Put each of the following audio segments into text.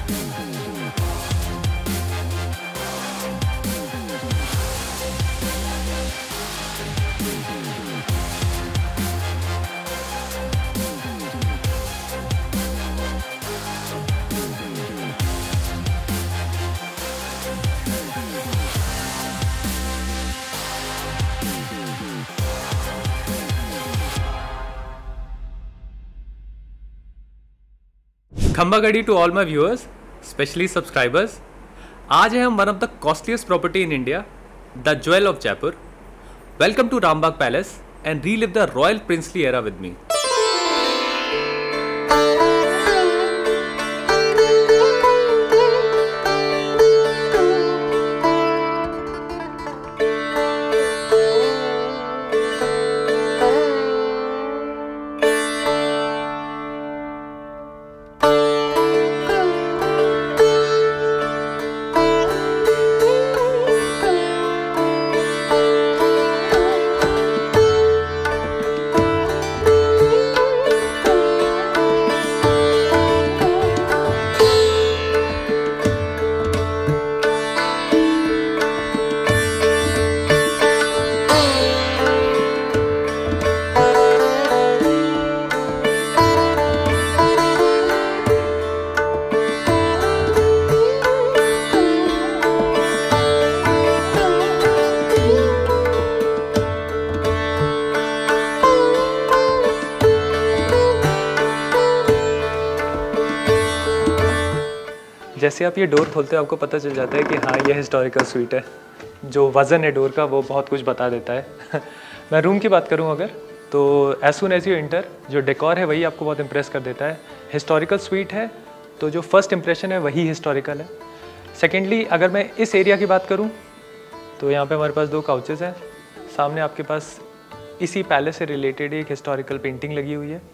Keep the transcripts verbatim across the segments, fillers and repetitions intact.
खंबा गढ़ी to all my viewers, specially subscribers. आज है हम one of the costliest property in India, the jewel of Jaipur. Welcome to Rambagh palace and relive the royal princely era with me. जैसे आप ये door खोलते हो आपको पता चल जाता है कि हाँ ये हिस्टोरिकल स्वीट है। जो वज़न है डोर का वो बहुत कुछ बता देता है। मैं रूम की बात करूँ अगर, तो as soon as you enter जो डेकोर है वही आपको बहुत इम्प्रेस कर देता है। हिस्टोरिकल स्वीट है तो जो फर्स्ट इम्प्रेशन है वही हिस्टोरिकल है। सेकेंडली अगर मैं इस एरिया की बात करूँ तो यहाँ पर हमारे पास दो काउचेज़ हैं। सामने आपके पास इसी पैलेस से रिलेटेड एक हिस्टोरिकल पेंटिंग लगी हुई है।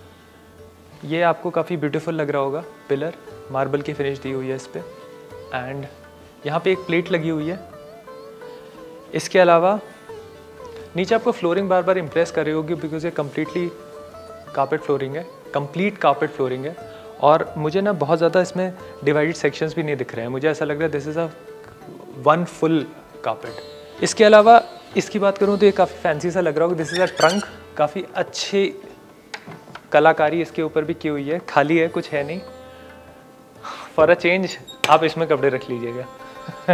ये आपको काफ़ी ब्यूटीफुल लग रहा होगा। पिलर मार्बल की फिनिश दी हुई है इस पर, एंड यहाँ पे एक प्लेट लगी हुई है। इसके अलावा नीचे आपको फ्लोरिंग बार बार इम्प्रेस कर रही होगी बिकॉज ये कम्प्लीटली कारपेट फ्लोरिंग है, कंप्लीट कारपेट फ्लोरिंग है। और मुझे ना बहुत ज़्यादा इसमें डिवाइडेड सेक्शंस भी नहीं दिख रहे हैं। मुझे ऐसा लग रहा है this is a one full carpet. इसके अलावा इसकी बात करूँ तो ये काफ़ी फैंसी सा लग रहा होगा। दिस इज़ अ ट्रंक, काफ़ी अच्छी कलाकारी इसके ऊपर भी की हुई है। खाली है, कुछ है नहीं। फॉर अ चेंज आप इसमें कपड़े रख लीजिएगा।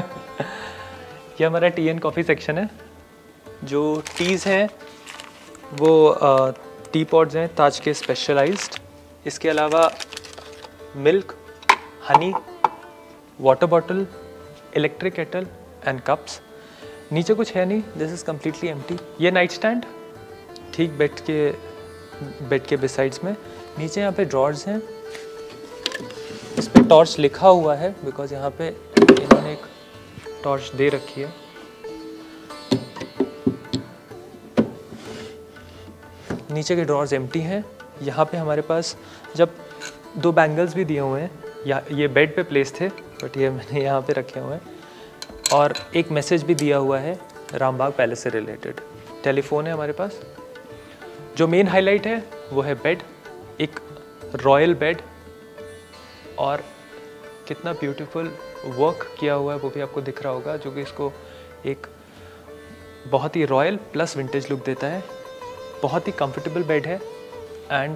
ये हमारा टी एंड कॉफ़ी सेक्शन है। जो टीज़ हैं वो टी पॉट्स हैं ताज के स्पेशलाइज्ड। इसके अलावा milk, honey, water bottle, electric kettle and cups. नीचे कुछ है नहीं, दिस इज़ कम्प्लीटली एम्प्टी। ये नाइट स्टैंड ठीक बेड के बेड के बिसाइड्स में। नीचे यहाँ पे ड्रॉर्स हैं। इस पे टॉर्च लिखा हुआ है बिकॉज यहाँ पे इन्होंने एक टॉर्च दे रखी है। नीचे के ड्रॉर्स एम्प्टी हैं। यहाँ पे हमारे पास जब दो बैंगल्स भी दिए हुए हैं, या ये बेड पे प्लेस थे बट ये मैंने यहाँ पे रखे हुए हैं। और एक मैसेज भी दिया हुआ है रामबाग पैलेस से रिलेटेड। टेलीफोन है हमारे पास। जो मेन हाईलाइट है वो है बेड, एक रॉयल बेड, और कितना ब्यूटीफुल वर्क किया हुआ है वो भी आपको दिख रहा होगा, जो कि इसको एक बहुत ही रॉयल प्लस विंटेज लुक देता है। बहुत ही कंफर्टेबल बेड है एंड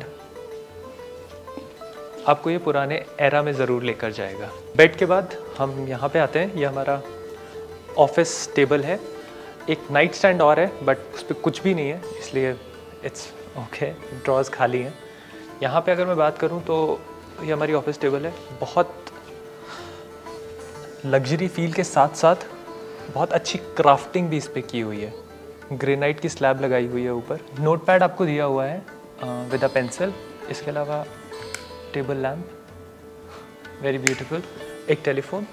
आपको ये पुराने एरा में ज़रूर लेकर जाएगा। बेड के बाद हम यहाँ पे आते हैं। ये हमारा ऑफिस टेबल है। एक नाइट स्टैंड और है बट उस पर कुछ भी नहीं है, इसलिए इट्स ओके। ड्रॉज खाली हैं। यहाँ पे अगर मैं बात करूँ तो ये हमारी ऑफिस टेबल है। बहुत लग्जरी फील के साथ साथ बहुत अच्छी क्राफ्टिंग भी इस पर की हुई है। ग्रेनाइट की स्लैब लगाई हुई है ऊपर। नोट पैड आपको दिया हुआ है विद अ पेंसिल। इसके अलावा टेबल लैम्प, वेरी ब्यूटीफुल। एक टेलीफोन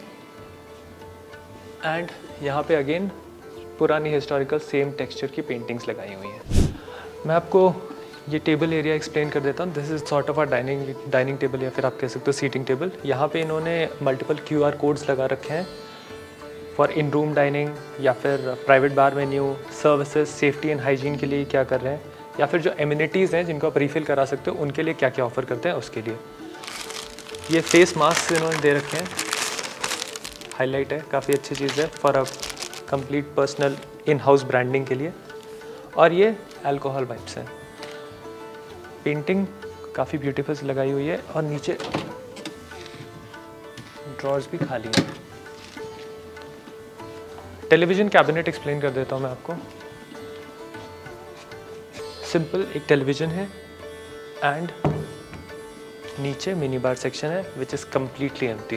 एंड यहाँ पे अगेन पुरानी हिस्टोरिकल सेम टेक्सचर की पेंटिंग्स लगाई हुई हैं। मैं आपको ये टेबल एरिया एक्सप्लेन कर देता हूँ। This is sort of a dining dining table या फिर आप कह सकते हो सीटिंग टेबल। यहाँ पे इन्होंने मल्टीपल क्यू आर कोड्स लगा रखे हैं फॉर इन रूम डाइनिंग, या फिर private bar menu, services, safety and hygiene के लिए क्या कर रहे हैं, या फिर जो एमिनिटीज़ हैं जिनको आप रिफ़िल करा सकते हो उनके लिए क्या क्या ऑफ़र करते हैं उसके लिए। ये फेस मास्क इन्होंने दे रखे हैं, हाईलाइट है, काफ़ी अच्छी चीज़ है for a complete personal in house branding के लिए। और ये अल्कोहल वाइप्स हैं। पेंटिंग काफ़ी ब्यूटीफुल से लगाई हुई है और नीचे ड्रॉर्स भी खाली हैं। टेलीविज़न कैबिनेट एक्सप्लेन कर देता हूँ मैं आपको। सिंपल एक टेलीविज़न है एंड नीचे मिनी बार सेक्शन है विच इज़ कम्प्लीटली एम्प्टी।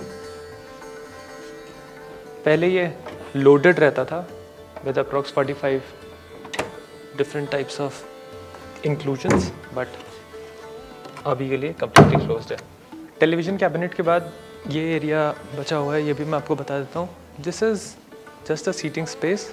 पहले ये लोडेड रहता था with approx forty five different types of inclusions, but अभी के लिए कम्प्लीटली क्लोज्ड है। टेलीविज़न कैबिनेट के बाद ये एरिया बचा हुआ है, ये भी मैं आपको बता देता हूँ। This is just a seating space,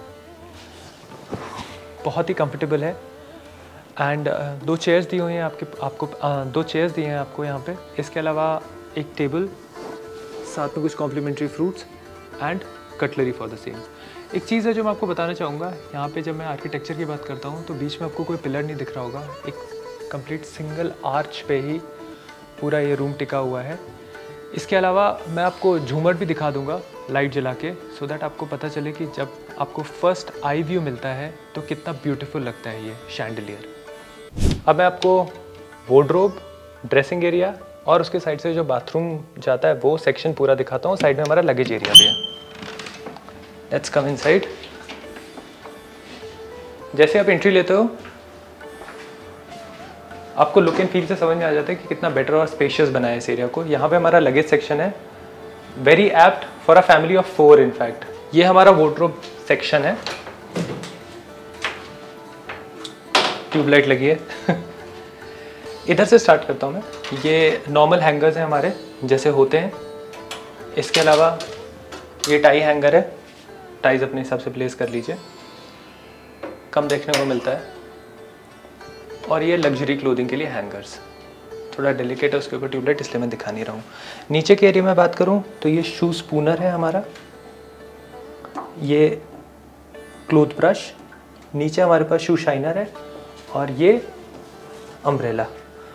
बहुत ही कंफर्टेबल है एंड uh, दो चेयर्स दी हुई हैं आपके आपको uh, दो चेयर्स दिए हैं आपको यहाँ पे। इसके अलावा एक टेबल, साथ में कुछ complimentary fruits and cutlery for the same. एक चीज़ है जो मैं आपको बताना चाहूँगा, यहाँ पे जब मैं आर्किटेक्चर की बात करता हूँ तो बीच में आपको कोई पिलर नहीं दिख रहा होगा, एक कंप्लीट सिंगल आर्च पे ही पूरा ये रूम टिका हुआ है। इसके अलावा मैं आपको झूमर भी दिखा दूँगा लाइट जला के, सो दैट आपको पता चले कि जब आपको फर्स्ट आई व्यू मिलता है तो कितना ब्यूटीफुल लगता है ये शैंडलियर। अब मैं आपको वार्डरोब, ड्रेसिंग एरिया और उसके साइड से जो बाथरूम जाता है वो सेक्शन पूरा दिखाता हूँ। साइड में हमारा लगेज एरिया भी है। Let's come inside. जैसे आप एंट्री लेते हो आपको लुक एंड फील से समझ में आ जाता है कि कितना बेटर और स्पेशियस बनाया है इस एरिया को। यहाँ पे हमारा लगेज सेक्शन है, very apt for a family of four in fact. ये हमारा वार्डरोब सेक्शन है, ट्यूबलाइट लगी है। इधर से स्टार्ट करता हूँ मैं। ये नॉर्मल हैंगर्स हैं हमारे जैसे होते हैं। इसके अलावा ये टाई हैंगर है, टाइज अपने हिसाब से प्लेस कर लीजिए, कम देखने को मिलता है। और ये लग्जरी क्लोथिंग के लिए हैंगर्स, थोड़ा डेलिकेट है उसके ऊपर ट्यूबलाइट, इसलिए मैं दिखा नहीं रहा हूँ। नीचे के एरिया में बात करूँ तो ये शू स्पूनर है हमारा, ये क्लोथ ब्रश, नीचे हमारे पास शू शाइनर है और ये अम्ब्रेला,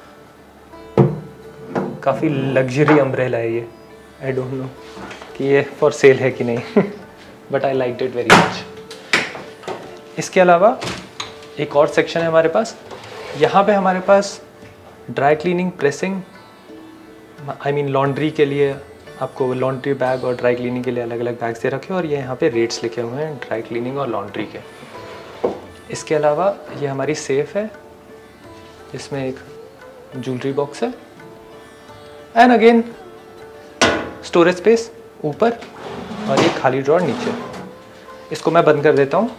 काफ़ी लग्जरी अम्ब्रेला है ये। आई डोंट नो कि ये फॉर सेल है कि नहीं, but I like it very much. इसके अलावा एक और सेक्शन है हमारे पास, यहाँ पे हमारे पास dry cleaning, pressing, I mean laundry के लिए आपको लॉन्ड्री बैग और ड्राई क्लीनिंग के लिए अलग अलग बैग्स दे रखे हैं और ये यहाँ पे रेट्स लिखे हुए हैं ड्राई क्लीनिंग और लॉन्ड्री के। इसके अलावा ये हमारी सेफ है, इसमें एक ज्वेलरी बॉक्स है एंड अगेन स्टोरेज स्पेस ऊपर और ये खाली ड्रॉर नीचे। इसको मैं बंद कर देता हूँ।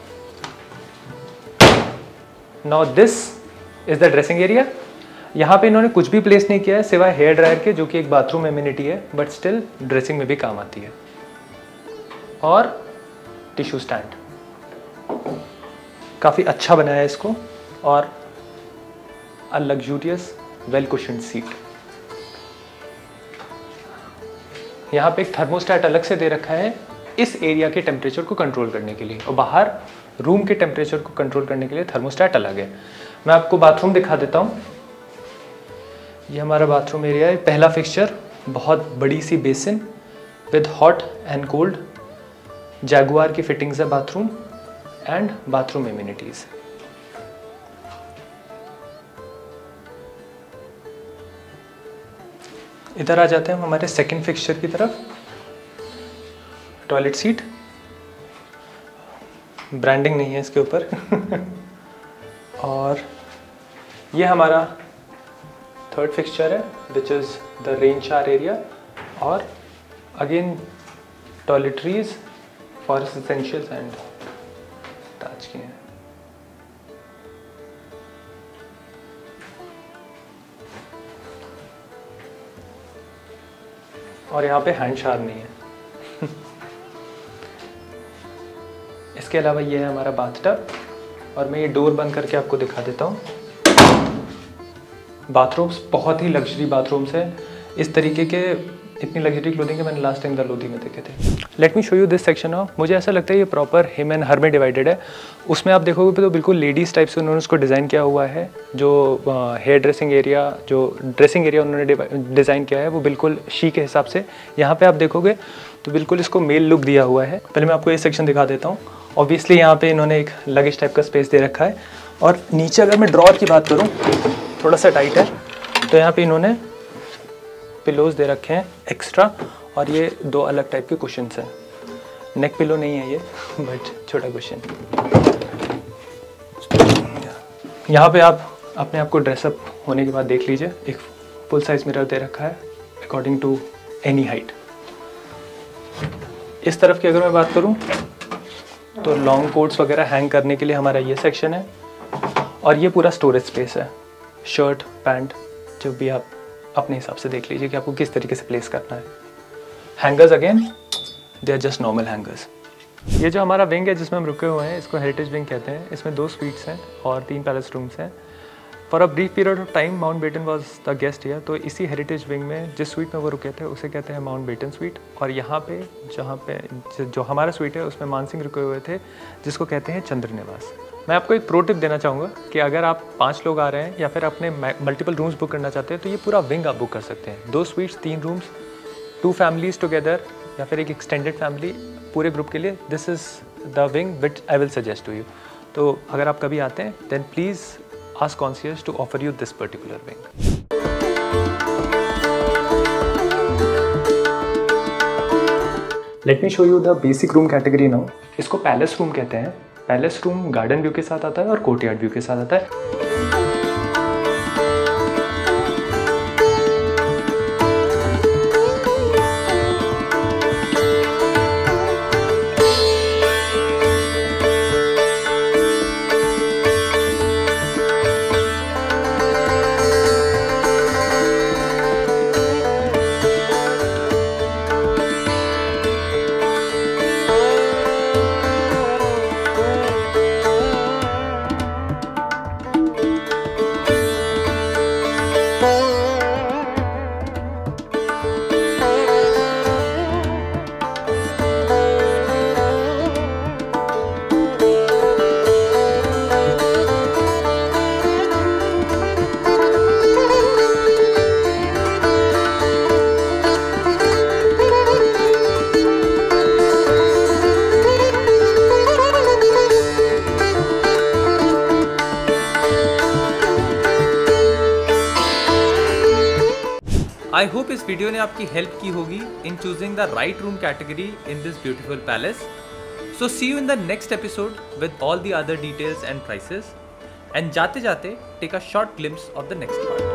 Now this is the dressing area. यहाँ पे इन्होंने कुछ भी प्लेस नहीं किया है सिवाय हेयर ड्रायर के, जो कि एक बाथरूम एमिनिटी है बट स्टिल ड्रेसिंग में भी काम आती है, और टिश्यू स्टैंड काफ़ी अच्छा बनाया है इसको, और a luxurious well cushioned seat. यहाँ पे एक थर्मोस्टैट अलग से दे रखा है इस एरिया के टेम्परेचर को कंट्रोल करने के लिए, और बाहर रूम के टेम्परेचर को कंट्रोल करने के लिए थर्मोस्टैट अलग है। मैं आपको बाथरूम दिखा देता हूँ। ये हमारा बाथरूम एरिया है। पहला फिक्सचर, बहुत बड़ी सी basin with hot and cold, Jaquar की फिटिंग्स है बाथरूम एंड बाथरूम एमिनिटीज। इधर आ जाते हैं हम हमारे सेकंड फिक्सचर की तरफ। टॉयलेट सीट, ब्रांडिंग नहीं है इसके ऊपर। और ये हमारा थर्ड फिक्सचर है which is the rain shower area, और again toiletries, Forest Essentials and attach किए हैं। और यहाँ पे हैंड शावर नहीं है। इसके अलावा ये है हमारा बाथटब, और मैं ये डोर बंद करके आपको दिखा देता हूँ। बाथरूम्स बहुत ही लग्जरी बाथरूम्स है। इस तरीके के इतनी लग्जरी क्लोथिंग के मैंने लास्ट टाइम द लोधी में देखे थे। Let me show you this section of, मुझे ऐसा लगता है ये प्रॉपर हिम एंड हर में डिवाइडेड है। उसमें आप देखोगे तो बिल्कुल लेडीज़ टाइप से उन्होंने उसको डिज़ाइन किया हुआ है। जो हेयर ड्रेसिंग एरिया, जो ड्रेसिंग एरिया उन्होंने डिज़ाइन किया है वो बिल्कुल शी के हिसाब से। यहाँ पे आप देखोगे तो बिल्कुल इसको मेल लुक दिया हुआ है। पहले मैं आपको ये सेक्शन दिखा देता हूँ। ऑब्वियसली यहाँ पे इन्होंने एक लगेज टाइप का स्पेस दे रखा है। और नीचे अगर मैं ड्रॉअर की बात करूँ, थोड़ा सा टाइट है, तो यहाँ पे इन्होंने पिलोज दे रखे हैं एक्स्ट्रा, और ये दो अलग टाइप के कुशन्स हैं। नेक पिलो नहीं है ये, बट छोटा कुशन। यहाँ पे आप अपने आप को ड्रेसअप होने के बाद देख लीजिए, एक फुल साइज मिरर दे रखा है अकॉर्डिंग टू एनी हाइट। इस तरफ की अगर मैं बात करूँ तो लॉन्ग कोट्स वगैरह हैंग करने के लिए हमारा ये सेक्शन है, और ये पूरा स्टोरेज स्पेस है। शर्ट पैंट जो भी आप अपने हिसाब से देख लीजिए कि आपको किस तरीके से प्लेस करना है। Hangers again they are just normal hangers. ये जो हमारा विंग है जिसमें हम रुके हुए हैं, इसको हेरिटेज विंग कहते हैं। इसमें दो स्वीट्स हैं और तीन पैलेस रूम्स हैं। For a brief period of time Mountbatten was the guest here, तो इसी हेरिटेज विंग में जिस स्वीट में वो रुके थे उसे कहते हैं माउंट बेटन स्वीट। और यहाँ पे जहाँ पे जो हमारा स्वीट है उसमें मान सिंह रुके हुए थे, जिसको कहते हैं चंद्र निवास। मैं आपको एक प्रो टिप देना चाहूँगा कि अगर आप पाँच लोग आ रहे हैं या फिर अपने मल्टीपल रूम्स बुक करना चाहते हैं तो ये पूरा विंग आप बुक कर सकते हैं। दो स्वीट्स, तीन रूम्स, टू फैमिलीज टुगेदर, या फिर एक एक्सटेंडेड फैमिली पूरे ग्रुप के लिए, this is the wing which I will suggest to you. तो अगर आप कभी आते हैं then please ask concierge to offer you this particular wing. Let me show you the basic room category now. इसको पैलेस रूम कहते हैं। Palace room garden view के साथ आता है और कोर्टयार्ड व्यू के साथ आता है। आई होप इस वीडियो ने आपकी हेल्प की होगी in choosing the right room category in this beautiful palace. So see you in the next episode with all the other details and prices. And जाते जाते take a short glimpse of the next part.